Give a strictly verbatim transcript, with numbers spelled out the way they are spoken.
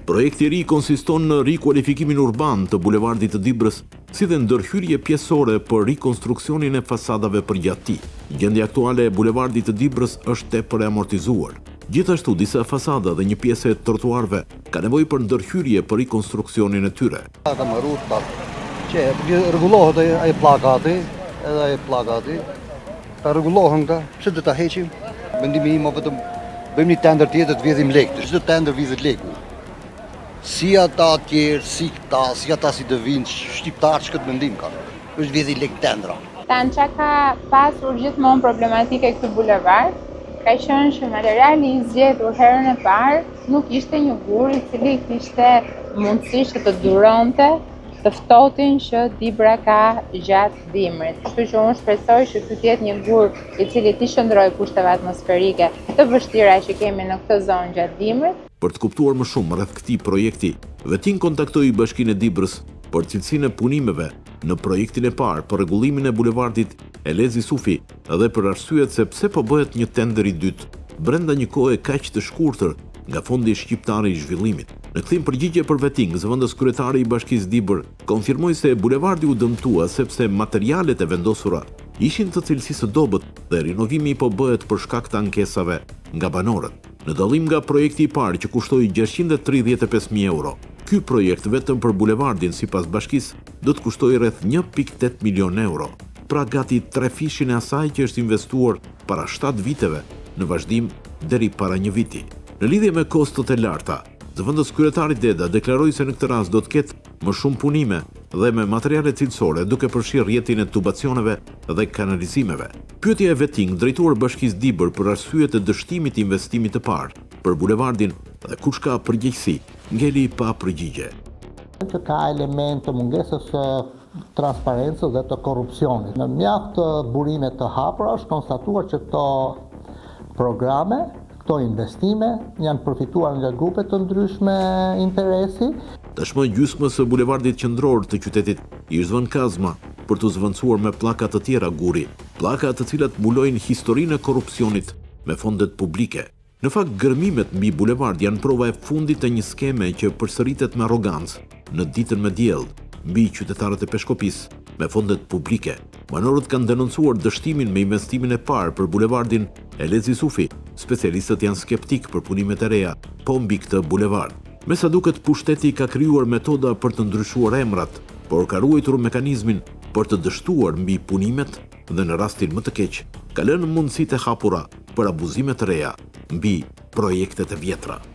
Projekti i ri konsiston në rikualifikimin urban të bulevardit të Dibrës, si dhe ndërhyrje pjesore për rikonstruksionin e fasadave përgjatë tij. Gjendja aktuale e bulevardit të Dibrës është tepër e amortizuar. Gjithashtu, disa fasada dhe një pjesë e trotuarve ka nevojë për ndërhyrje për rikonstruksionin e tyre. Ka më rrugë që rregullohet ai pllakati, edhe ai pllakati. Ta rregullohen këta, pse do ta heqim? Mendimi im vetëm bëjmë një tender tjetër të vjedhim lekë. Çdo tender vjedhet lekë. Si ata tjerë, si këta, si ata si të vinë, shqiptarë që këtë mendim ka. është vjedhi lekë tendra. Tança ka pasur gjithmonë problematike këtë bulevard, ka qenë që materiali i zgjedhur herën e parë nuk ishte një gur i cili kishte mundësi që të duronte të ftohtin që Dibra ka gjatë dimrit. Kështu që unë shpresoj që ky të jetë një gur i cili të shndrojë kushteve atmosferike të vështira që kemi në këtë zonë gjatë dimrit. Për të kuptuar më shumë rreth këtij projekti, Vetin kontaktoi Bashkinë e Dibrës për cilësinë e punimeve në projektin e parë për rregullimin e bulevardit Elezi Sufi dhe për arsyet se pse po bëhet një tender i dytë brenda një kohe kaq të shkurtër nga Fondi Shqiptar i Zhvillimit. Në kthim përgjigje për veting, zëvendës kryetari i Bashkisë Dibër konfirmoi se bulevardi u dëmtua sepse materialet e vendosura ishin të cilësisë së dobët dhe rinovimi po bëhet për shkak të ankesave nga banorët. Në dallim nga projekti i parë që kushtoi gjashtëqind e tridhjetë e pesë mijë euro, ky projekt vetëm për bulevardin sipas bashkisë do të kushtoj rreth një pikë tetë milion euro. Pra gati tre fishin e asaj që është investuar para shtatë viteve në vazhdim deri para një viti. Në lidhje me kostot e larta, zëvendës kryetari Deda deklaroi se në këtë rast do të ketë më shumë punime dhe me materiale cilësore duke përfshirë rrjetin e tubacioneve dhe kanalizimeve. Pyetja e Veting drejtuar Bashkisë Dibër për arsye të dështimit të investimit të parë për bulevardin dhe kush ka përgjegjësi, ngeli pa përgjigje. Që ka element të mungesës së transparencës dhe të korrupsionit. Në mjaft burime të hapura është konstatuar që këto programe, këto investime janë përfituar nga grupe të ndryshme interesi. Tashmë gjysmës së bulevardit qendror të qytetit i është vënë kazma për të zvendësuar me pllaka të tjera guri, pllaka të cilat mbulojnë historinë e korrupsionit me fondet publike. Në fakt, gërmimet mbi bulevard janë prova e fundit të një skeme që përsëritet me arrogancë në ditën me diell mbi qytetarët e Peshkopis me fondet publike. Banorët kanë denoncuar dështimin me investimin e parë për bulevardin Elezi Sufi. Specialistët janë skeptik për punimet e reja po mbi këtë bulevard. Me sa duket, pushteti ka krijuar metoda për të ndryshuar emrat, por ka ruajtur mekanizmin për të dështuar mbi punimet dhe në rastin më të keq, ka lënë mundësitë e hapura për abuzime të reja mbi projektet e vjetra.